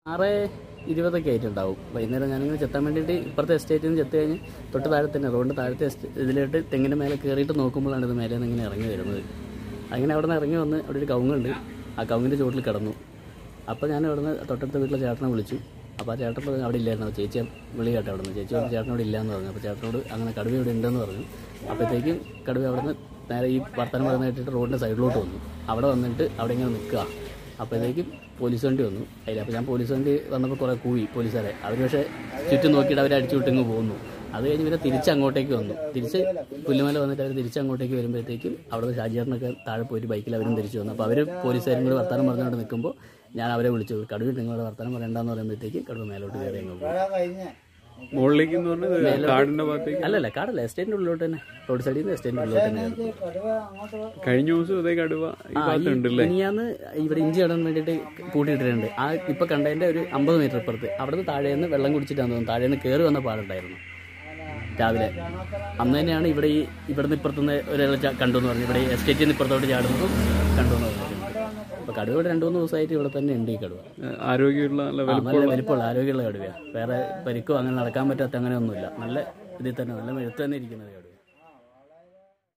6:20 ആയിട്ടുണ്ടാവും. വൈകുന്നേരം ഞാനിങ്ങനെ ചെത്താൻ വേണ്ടിയിട്ട് ഇപ്പുറത്തെ എസ്റ്റേറ്റിൽ നിന്ന് ചെത്ത് കഴിഞ്ഞ് തൊട്ട് താഴെ തന്നെ റോഡിൻ്റെ താഴത്തെ ഇതിലോട്ട് തെങ്ങിൻ്റെ മേലെ കയറിയിട്ട് നോക്കുമ്പോഴാണ് ഇത് മേലെ നിന്ന് ഇങ്ങനെ ഇറങ്ങി വരുന്നത്. അങ്ങനെ അവിടെ നിന്ന് ഇറങ്ങി വന്ന് അവിടെ ഒരു കവുങ്ങുണ്ട്, ആ കവുങ്ങിൻ്റെ ചുവട്ടിൽ കിടന്നു. അപ്പോൾ ഞാൻ അവിടെ നിന്ന് തൊട്ടടുത്ത വീട്ടിലെ ചേട്ടനെ വിളിച്ചു. അപ്പോൾ ആ ചേട്ടൻ അവിടെ ഇല്ലായിരുന്നു. ചേച്ചി വിളി കേട്ടോ അവിടെ നിന്ന്. ചേച്ചി ചേട്ടൻ അവിടെ ഇല്ലയെന്ന് പറഞ്ഞു. അപ്പോൾ ചേട്ടനോട് അങ്ങനെ കടുവ ഇവിടെ ഉണ്ടെന്ന് പറഞ്ഞു. അപ്പോഴത്തേക്കും കടുവ അവിടെ നിന്ന് നേരെ ഈ വർത്തമാനം പറയുന്ന കേട്ടിട്ട് റോഡിൻ്റെ സൈഡിലോട്ട് വന്നു. അവിടെ വന്നിട്ട് അവിടെ ഇങ്ങനെ നിൽക്കുക. അപ്പോഴത്തേക്കും പോലീസ് വണ്ടി വന്നു അതിൽ. അപ്പോൾ ഞാൻ പോലീസ് വണ്ടി വന്നപ്പോൾ കുറേ കൂവി പോലീസുകാരെ. അവർ പക്ഷേ ചുറ്റും നോക്കിയിട്ട് അവരെ അടിച്ചു വിട്ടിങ്ങ് പോകുന്നു. അത് കഴിഞ്ഞ് ഇവരെ തിരിച്ചങ്ങോട്ടേക്ക് വന്നു. തിരിച്ച് പുല്ലുമല വന്നിട്ട് അവർ തിരിച്ചങ്ങോട്ടേക്ക് വരുമ്പോഴത്തേക്കും അവിടുത്തെ ഷാജിയേട്ടനൊക്കെ താഴെ പോയിട്ട് ബൈക്കിൽ അവരും തിരിച്ചു വന്നു. അപ്പോൾ അവർ പോലീസുകാരും കൂടെ വർത്തമാനം പറഞ്ഞുകൊണ്ട് നിൽക്കുമ്പോൾ ഞാൻ അവരെ വിളിച്ചു. കടുവ നിങ്ങളുടെ വർത്തമാനം പറയണ്ടെന്ന് പറയുമ്പോഴത്തേക്കും കടുവ മേലോട്ട് കയറി അങ്ങ് പോകും. മുകളിലേക്ക് അല്ലല്ല, കാടല്ല, എസ്റ്റേറ്റിന്റെ ഉള്ളിലോട്ട് തന്നെ, റോഡ് സൈഡിൽ നിന്ന് എസ്റ്റേറ്റിന്റെ ഉള്ളിലോട്ട് തന്നെ. കഴിഞ്ഞ ദിവസം അതേ കടുവ ഇനിയാന്ന് ഇവിടെ ഇഞ്ചി ഇടാൻ വേണ്ടിയിട്ട് കൂട്ടിയിട്ടിട്ടുണ്ട്. ആ ഇപ്പൊ കണ്ടതിന്റെ ഒരു 50 മീറ്റർ ഇപ്പുറത്ത് അവിടുന്ന് താഴേന്ന് വെള്ളം കുടിച്ചിട്ടാന്ന് തോന്നുന്നു താഴേന്ന് കയറി വന്ന പാടുണ്ടായിരുന്നു രാവിലെ. അന്ന് തന്നെയാണ് ഇവിടുന്ന് ഇപ്പുറത്തുനിന്ന് ഒരാൾ കണ്ടു എന്ന് പറഞ്ഞു. ഇവിടെ എസ്റ്റേറ്റിൽ നിന്ന് ഇപ്പുറത്തോട്ട് ചാടുന്നതും കണ്ടു എന്ന് പറഞ്ഞിട്ടുണ്ട്. അപ്പോൾ കടുവ ഇവിടെ 2-3 ദിവസമായിട്ട് ഇവിടെ തന്നെ ഉണ്ട്. ഈ കടുവ നല്ല വലിപ്പമുള്ള ആരോഗ്യമുള്ള കടുവയാണ്. വേറെ പരിക്കോ അങ്ങനെ നടക്കാൻ പറ്റാത്ത അങ്ങനെ ഒന്നുമില്ല. നല്ല ഇതിൽ തന്നെ, നല്ല മെഴുത്ത് തന്നെ ഇരിക്കുന്നത് കടുവ.